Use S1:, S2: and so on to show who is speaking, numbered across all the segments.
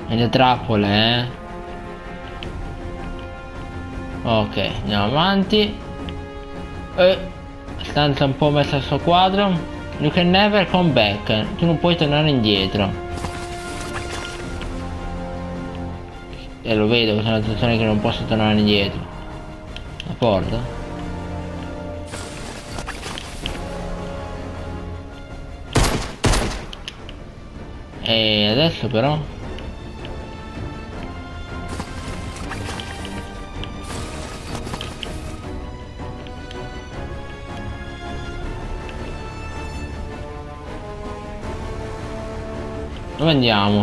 S1: E le trappole, Ok, andiamo avanti. Stanza un po' messa al suo quadro. You can never come back. Tu non puoi tornare indietro. E lo vedo, questa è una situazione che non posso tornare indietro. La porta? E adesso però? Dove andiamo?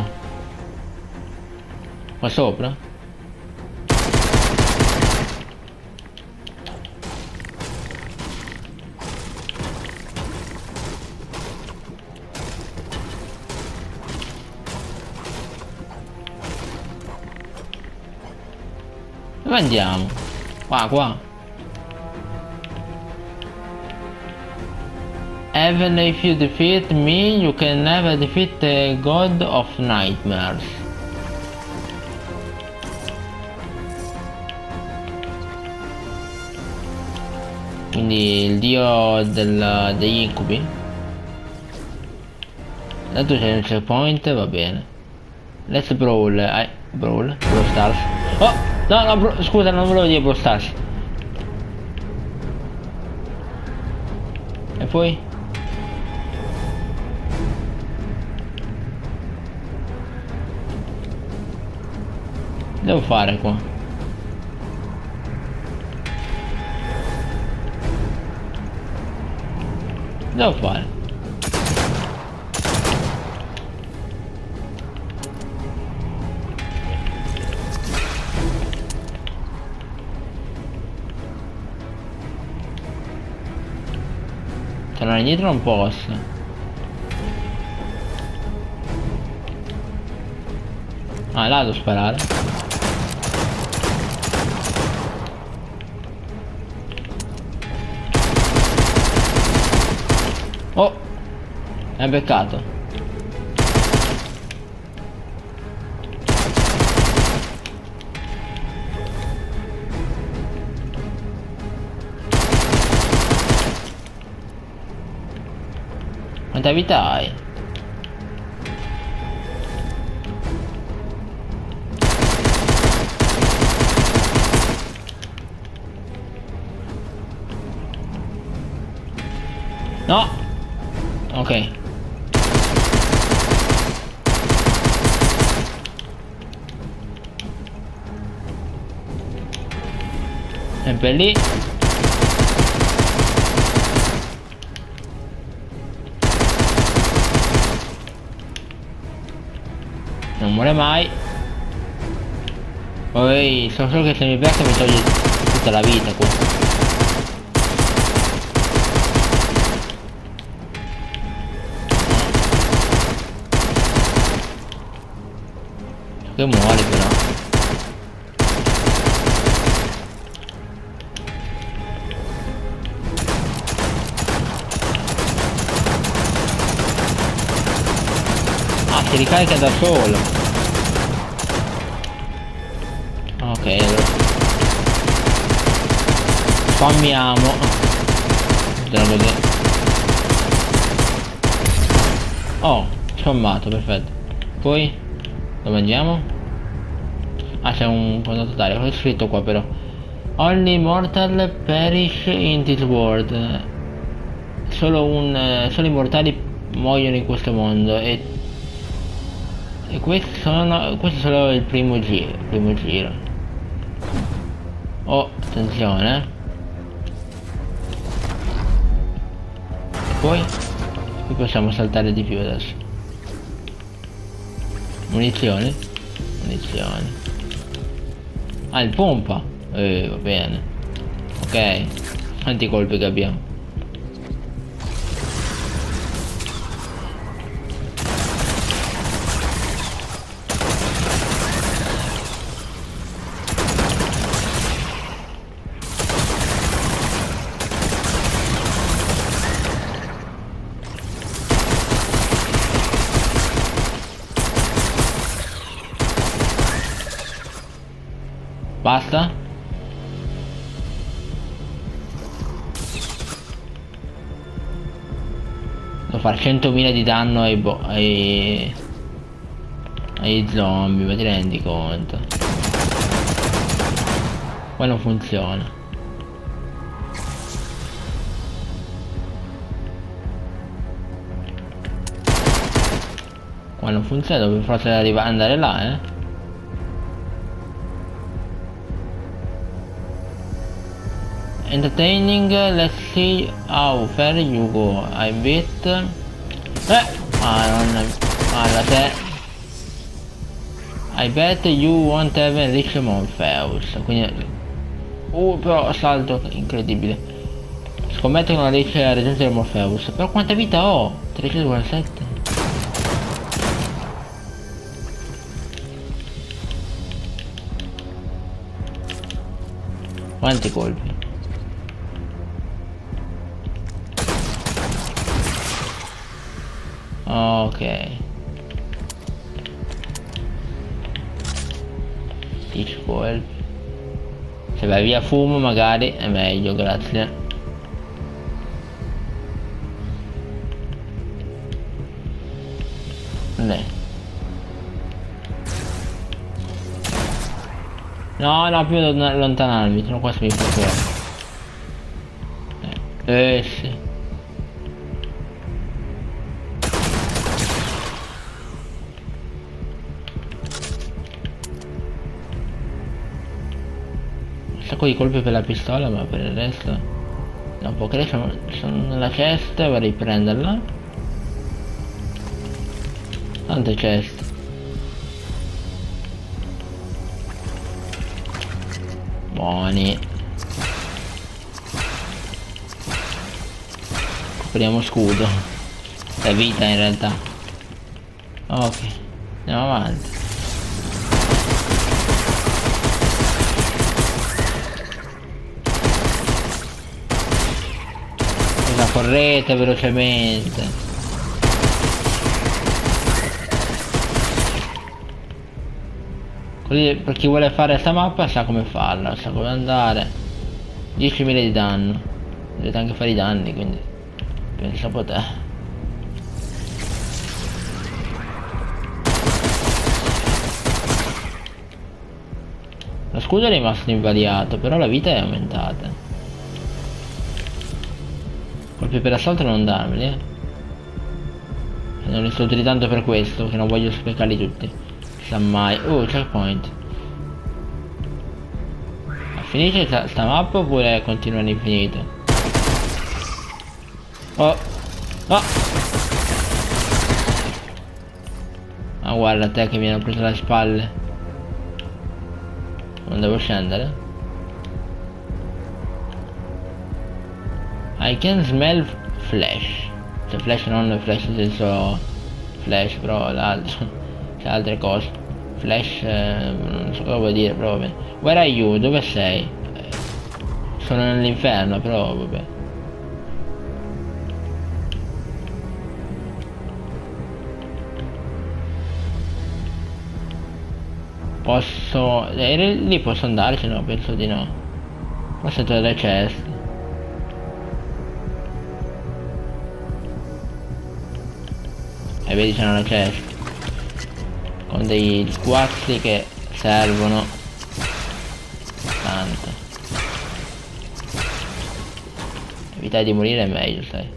S1: Qua sopra? Dove andiamo? Qua. Even if you defeat me, you can never defeat the God of Nightmares. Quindi il dio degli incubi. Tanto c'è un checkpoint, va bene. Let's brawl. Brawl Stars. Oh! No, scusa, non volevo dire Brawl Stars. E poi? Devo fare qua? Devo fare? Tornare indietro non posso. Ah, là devo sparare. Oh! È beccato. Quanta vita hai? No! Ok. Sempre lì. Non muore mai. Poi so solo che se mi becca mi toglie tutta la vita qua. Che muore però. Ah, si ricarica da solo. Ok, allora spammiamo. Oh, spammato, perfetto. Poi dove andiamo? Ah, c'è un conto totale. Cosa è scritto qua però? Only mortal perish in this world. Solo i mortali muoiono in questo mondo. E questo è solo il primo giro. Oh, attenzione. Poi possiamo saltare di più adesso. Munizioni? Ah, il pompa. Va bene. Ok. Quanti colpi che abbiamo? Basta? Devo fare 100.000 di danno ai zombie, ma ti rendi conto? Qua non funziona. Qua non funziona, devo forse andare là, eh. Entertaining, let's see how far you go. I bet. Madonna te. I bet you won't have reach Morpheus. Quindi. Però salto incredibile. Scommetto che non riesce a raggiungere Morpheus. Però quanta vita ho? 347. Quanti colpi? Ok. 10 colpi. Se vai via fumo magari è meglio, grazie. No, più da allontanarmi, sono qua mi fa sì. Un sacco di colpi per la pistola, ma per il resto non può crescere. Sono nella cesta, vorrei prenderla. Tante ceste. Buoni. Copriamo scudo. La vita in realtà. Ok, andiamo avanti. Cosa correte velocemente. Così per chi vuole fare sta mappa sa come farla, sa come andare. 10.000 di danno. Dovete anche fare i danni, quindi pensa a te. Lo scudo è rimasto invariato, però la vita è aumentata. Colpi per assalto non darmeli, eh. Non li sto utilizzando per questo, che non voglio sprecarli tutti. Sa mai. Checkpoint. Ma finisce sta mappa oppure continua all'infinito? Oh. Ma guarda te che mi hanno preso le spalle. Non devo scendere? I can smell flash. Cioè flash non flash nel senso flash, però l'altro. C'è altre cose. Flash, non so cosa vuol dire, però vabbè. Where are you? Dove sei? Sono nell'inferno, però vabbè. Posso... lì posso andarci? No, penso di no. Forse tra le ceste. E vedi c'è una cesta. Con dei squazzi che servono tanto. Evitare di morire è meglio, sai.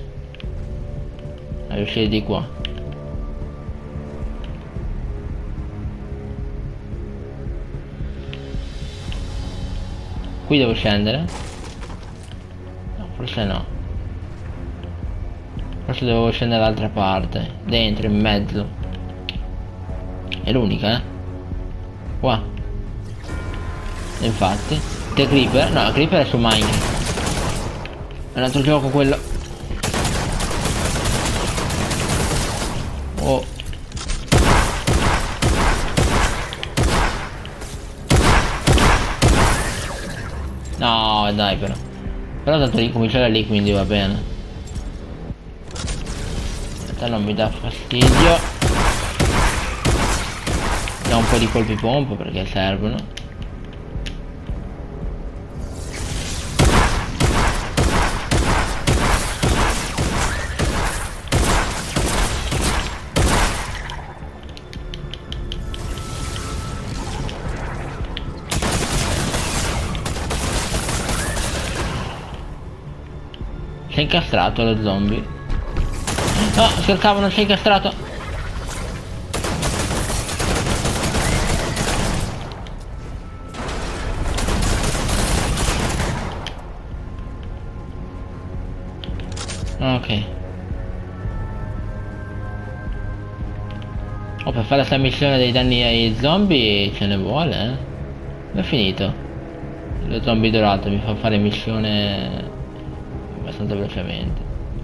S1: A uscire di qua. Qui devo scendere? No, forse no. Forse devo scendere dall'altra parte. Dentro, in mezzo. È l'unica, eh? Qua. Infatti. Che Creeper? No, Creeper è su Minecraft. È un altro gioco quello. Oh. No, dai però. Però tanto ricominciare lì, quindi va bene. In realtà non mi dà fastidio. Da un po' di colpi pompa perché servono. Si è incastrato lo zombie. No, scherzavo, non si è incastrato. Ok. Oh, per fare questa missione dei danni ai zombie ce ne vuole, eh? È finito. Lo zombie dorato mi fa fare missione abbastanza velocemente.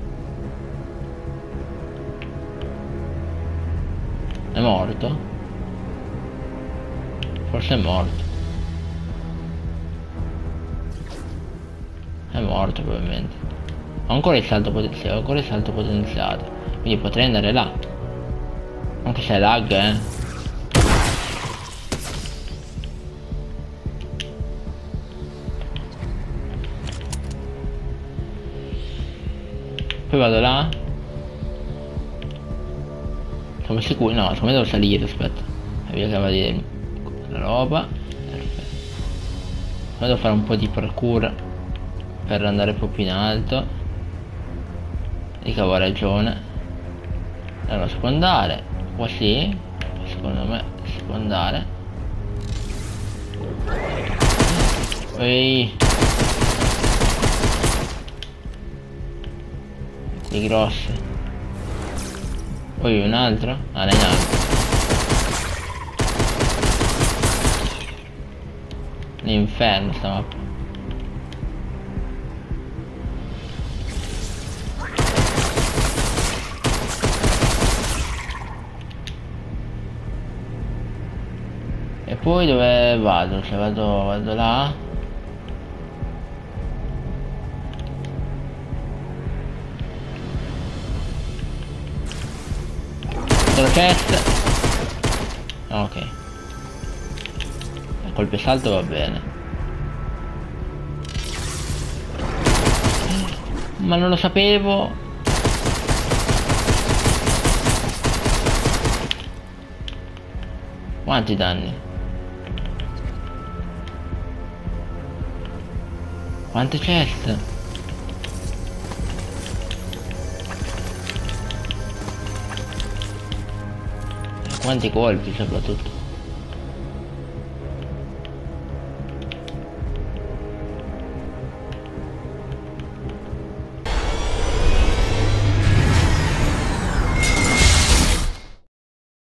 S1: È morto? Forse è morto. È morto probabilmente. Ho ancora il salto potenziato, quindi potrei andare là. Anche se è lag, Poi vado là. Siamo sicuri? No, secondo me devo salire, aspetta. Via che va di la roba. Perfetto. Poi devo fare un po' di parkour per andare proprio in alto. Di che avevo ragione. Allora si può andare. Qua sì. Secondo me si può andare. Ehi. Qui grosse. Poi un altro. Ah, ne è un altro. L'inferno sta mappa. E poi dove vado? Cioè vado là. Chest. Ok. Colpo e salto va bene. Ma non lo sapevo. Quanti danni? Quante chest? Quanti colpi soprattutto.